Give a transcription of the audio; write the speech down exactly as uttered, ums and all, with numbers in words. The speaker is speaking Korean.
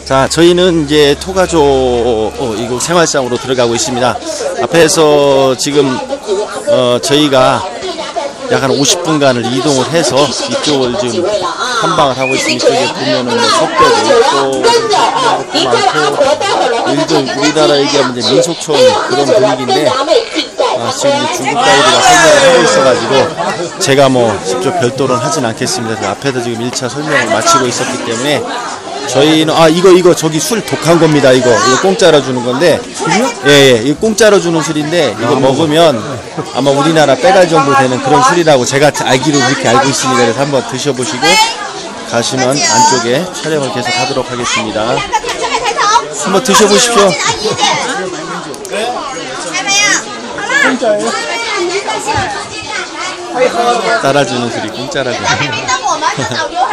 자, 저희는 이제 토가조 어, 이곳 생활상으로 들어가고 있습니다. 앞에서 지금 어, 저희가 약 한 오십 분간을 이동을 해서 이쪽을 지금 탐방을 하고 있습니다. 이쪽에 보면은 뭐 석배도 있고 많고 여기도 우리나라 얘기하면 이제 민속촌 그런 분위기인데 아, 지금 이제 중국 가이드가 설명을 하고 있어가지고 제가 뭐 직접 별도로는 하진 않겠습니다. 그래서 앞에서 지금 일 차 설명을 마치고 있었기 때문에 저희는 아 이거 이거 저기 술 독한 겁니다. 이거 이거 공짜로 주는 건데 예예 예, 이거 공짜로 주는 술인데 이거 먹으면 아마 우리나라 빼갈 정도 되는 그런 술이라고 제가 알기로 그렇게 알고 있습니다. 그래서 한번 드셔보시고 가시면 안쪽에 촬영을 계속 하도록 하겠습니다. 한번 드셔보십시오. 따라주는 술이 공짜라고.